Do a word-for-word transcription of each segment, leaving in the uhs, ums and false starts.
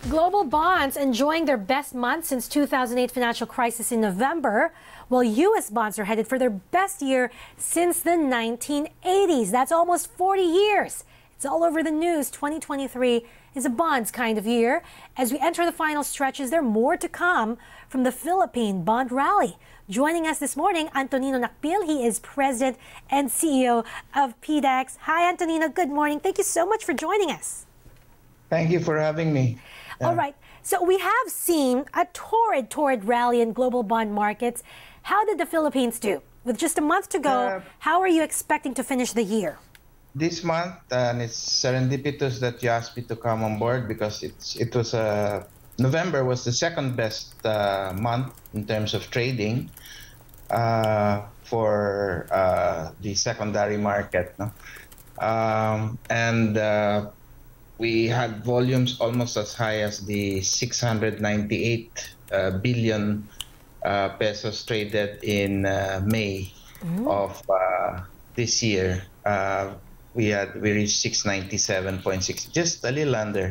Global bonds enjoying their best month since two thousand eight financial crisis in November, while U S bonds are headed for their best year since the nineteen eighties. That's almost forty years. It's all over the news. twenty twenty-three is a bonds kind of year. As we enter the final stretches, there are more to come from the Philippine bond rally. Joining us this morning, Antonino Nakpil. He is president and C E O of P D A X. Hi, Antonino. Good morning. Thank you so much for joining us. Thank you for having me. Yeah. All right. So we have seen a torrid, torrid rally in global bond markets. How did the Philippines do? With just a month to go, uh, how are you expecting to finish the year? This month, and it's serendipitous that you asked me to come on board because it's it was a uh, November was the second best uh, month in terms of trading uh, for uh, the secondary market, no? um, and uh, we had volumes almost as high as the six hundred ninety-eight uh, billion uh, pesos traded in uh, May mm. of uh, this year. Uh, we had we reached six ninety-seven point six, just a little under.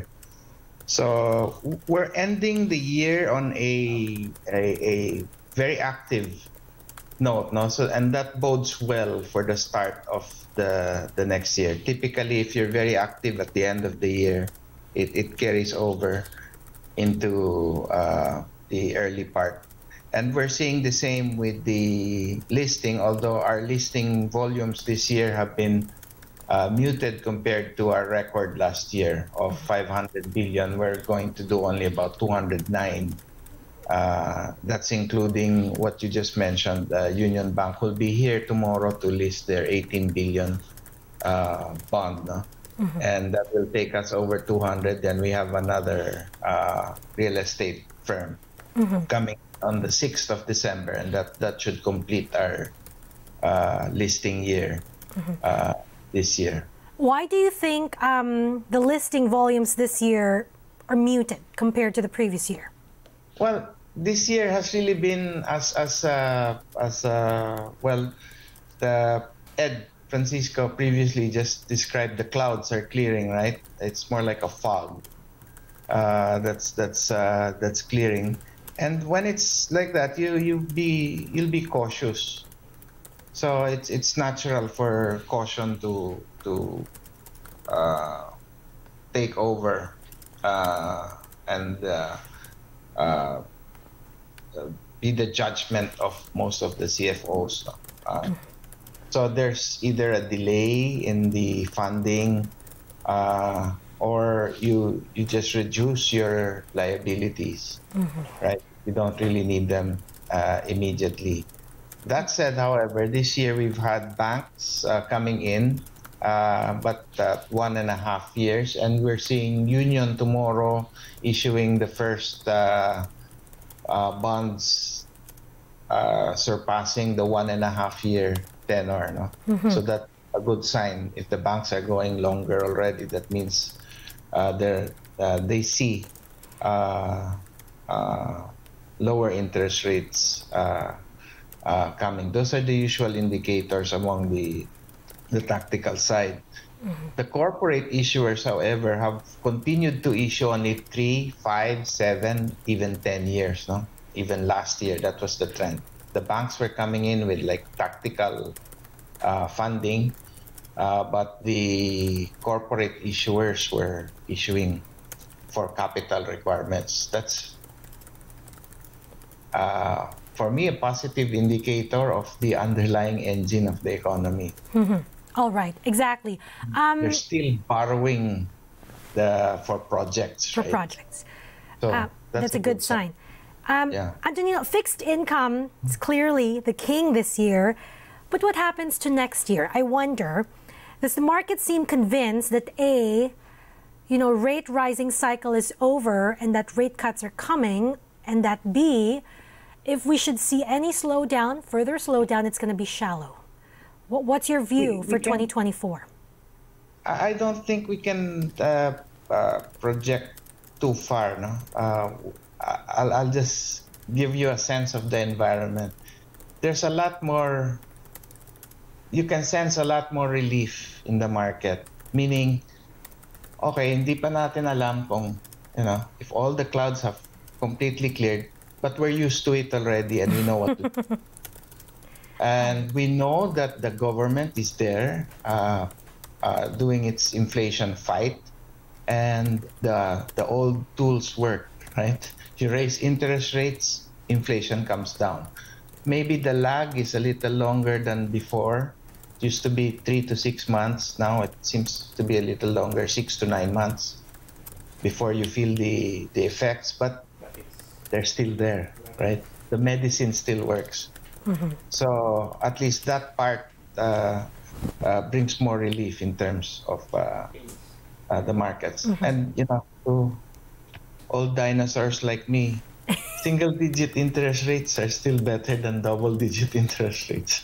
So we're ending the year on a a, a very active note, no? So and that bodes well for the start of the the next year. Typically, if you're very active at the end of the year, it, it carries over into uh, the early part. And we're seeing the same with the listing, although our listing volumes this year have been uh, muted compared to our record last year of five hundred billion. We're going to do only about two hundred nine. Uh, that's including what you just mentioned. Uh, Union Bank will be here tomorrow to list their eighteen billion uh, bond, no? Mm-hmm. And that will take us over two hundred. Then we have another uh, real estate firm mm-hmm. coming on the sixth of December, and that, that should complete our uh, listing year mm-hmm. uh, this year. Why do you think um, the listing volumes this year are muted compared to the previous year? Well, this year has really been as as uh, as uh, well. The Ed Francisco previously just described the clouds are clearing, right? It's more like a fog uh, that's that's uh, that's clearing, and when it's like that, you you be you'll be cautious. So it's it's natural for caution to to uh, take over uh, and. Uh, Uh, be the judgment of most of the C F Os. Uh, so there's either a delay in the funding uh, or you you just reduce your liabilities, mm-hmm. right? You don't really need them uh, immediately. That said, however, this year we've had banks uh, coming in, uh, but uh, one and a half years, and we're seeing Union tomorrow issuing the first uh, uh, bonds uh, surpassing the one and a half year tenor. No? Mm-hmm. So that's a good sign. If the banks are going longer already, that means uh, they're, uh, they see uh, uh, lower interest rates uh, uh, coming. Those are the usual indicators among the, the tactical side. Mm-hmm. The corporate issuers, however, have continued to issue only three, five, seven, even ten years. No, even last year that was the trend. The banks were coming in with like tactical uh, funding, uh, but the corporate issuers were issuing for capital requirements. That's uh, for me a positive indicator of the underlying engine of the economy. Mm-hmm. All right, exactly. Um, They're still borrowing the for projects. For right? projects. So uh, that's, that's a, a good, good sign. sign. Um, yeah. Antonino, fixed income is clearly the king this year. But what happens to next year? I wonder, does the market seem convinced that A, you know, rate rising cycle is over and that rate cuts are coming, and that B, if we should see any slowdown, further slowdown, it's going to be shallow? What's your view we, we for can, twenty twenty-four? I don't think we can uh, uh, project too far. No, uh, I'll, I'll just give you a sense of the environment. There's a lot more. You can sense a lot more relief in the market. Meaning, okay, hindi pa natin alam kung you know, if all the clouds have completely cleared, but we're used to it already and we know what to do. And we know that the government is there uh, uh, doing its inflation fight, and the, the old tools work, right? You raise interest rates, inflation comes down. Maybe the lag is a little longer than before. It used to be three to six months. Now it seems to be a little longer, six to nine months before you feel the, the effects, but they're still there, right? The medicine still works. Mm-hmm. So at least that part uh, uh, brings more relief in terms of uh, uh, the markets. Mm-hmm. And, you know, to old dinosaurs like me, single-digit interest rates are still better than double-digit interest rates.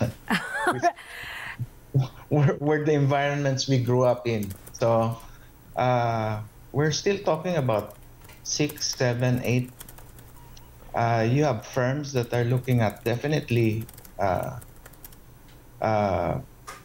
we're, we're the environments we grew up in. So uh, we're still talking about six, seven, eight. Uh, you have firms that are looking at definitely uh, uh,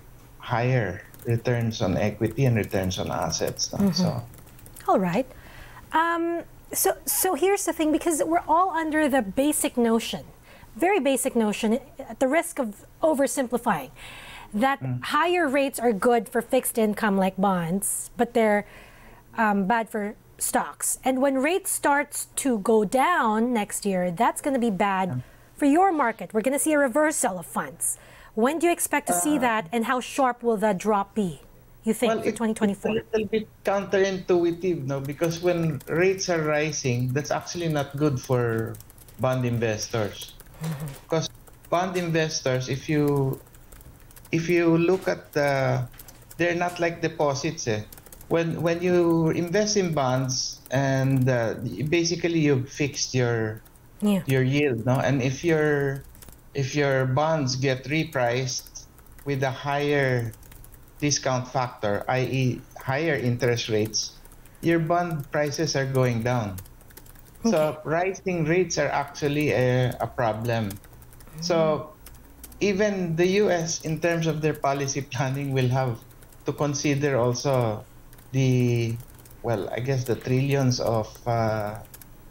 higher returns on equity and returns on assets. No? Mm-hmm. So, all right. Um, so, so here's the thing, because we're all under the basic notion, very basic notion, at the risk of oversimplifying, that mm. higher rates are good for fixed income like bonds, but they're um, bad for stocks. And when rates starts to go down next year, that's going to be bad yeah. for your market. We're going to see a reversal of funds. When do you expect to uh, see that, and how sharp will that drop be, you think, well, for twenty twenty-four? It's a little bit counterintuitive, no? Because when rates are rising, that's actually not good for bond investors. Mm-hmm. Because bond investors, if you if you look at the, they're not like deposits, eh? When when you invest in bonds, and uh, basically you've fixed your yeah. your yield, no? And if your if your bonds get repriced with a higher discount factor, that is higher interest rates, your bond prices are going down. Okay. So rising rates are actually a, a problem. Mm-hmm. So even the U S, in terms of their policy planning, will have to consider also the, well, I guess the trillions of uh,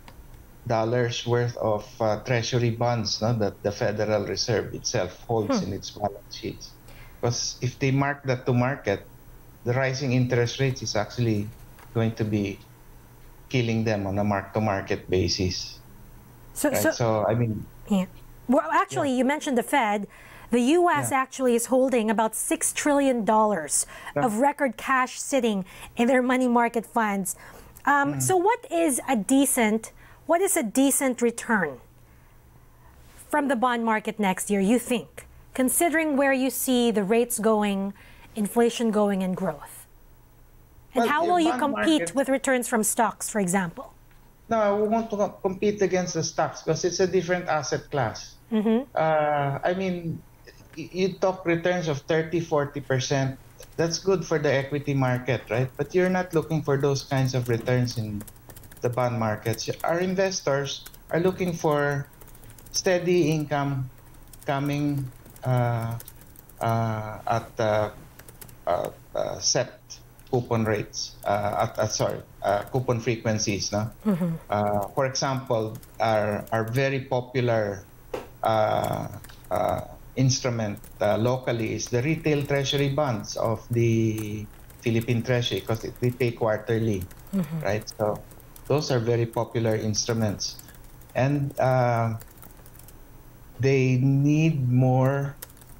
dollars worth of uh, treasury bonds, no, that the Federal Reserve itself holds hmm. in its balance sheets. Because if they mark that to market, the rising interest rates is actually going to be killing them on a mark-to-market basis. So, right? so, so I mean... Yeah. Well, actually, yeah. you mentioned the Fed. The U S yeah. actually is holding about six trillion dollars yeah. of record cash sitting in their money market funds. Um, mm. So what is a decent, what is a decent return from the bond market next year, you think, considering where you see the rates going, inflation going, and growth? And well, how will you compete market, with returns from stocks, for example? No, we want to compete against the stocks because it's a different asset class. Mm-hmm. uh, I mean, you talk returns of thirty, forty percent. That's good for the equity market, right? But you're not looking for those kinds of returns in the bond markets. Our investors are looking for steady income coming uh, uh, at uh, uh, uh, set coupon rates, uh, at, uh, sorry, uh, coupon frequencies. No? Mm-hmm. Uh, for example, our, our very popular uh, uh, instrument uh, locally is the retail treasury bonds of the Philippine Treasury, because they pay quarterly, mm-hmm. right? So those are very popular instruments. And uh, they need more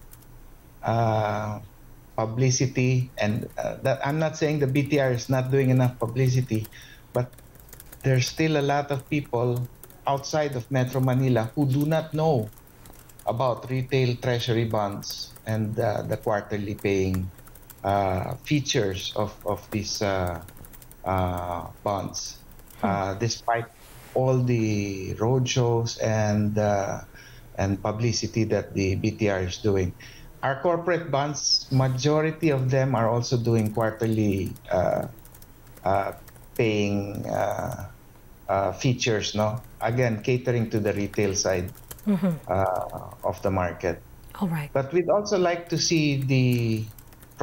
uh, publicity. And uh, that, I'm not saying the B T R is not doing enough publicity, but there's still a lot of people outside of Metro Manila who do not know about retail treasury bonds and uh, the quarterly paying uh, features of, of these uh, uh, bonds, uh, despite all the roadshows and uh, and publicity that the B T R is doing. Our corporate bonds, majority of them are also doing quarterly uh, uh, paying uh, uh, features, no? Again, catering to the retail side. Mm-hmm. uh, of the market. All right. But we'd also like to see the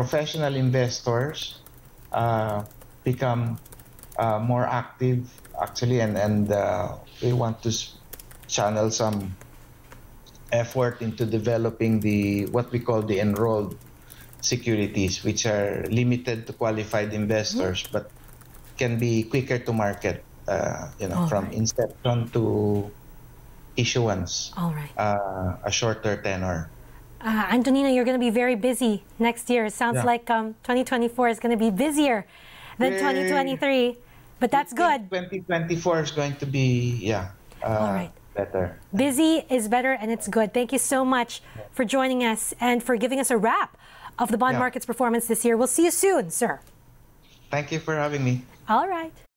professional investors uh, become uh, more active, uh, actually, and and uh, we want to channel some effort into developing the what we call the enrolled securities, which are limited to qualified investors, mm-hmm. but can be quicker to market. Uh, you know, All from right. inception to issuance. All right. Uh, a shorter tenor. Uh, Antonino, you're going to be very busy next year. It sounds yeah. like um, twenty twenty-four is going to be busier than Yay. twenty twenty-three, but that's good. twenty twenty-four is going to be, yeah, uh, All right. better. Busy is better, and it's good. Thank you so much for joining us and for giving us a wrap of the bond yeah. market's performance this year. We'll see you soon, sir. Thank you for having me. All right.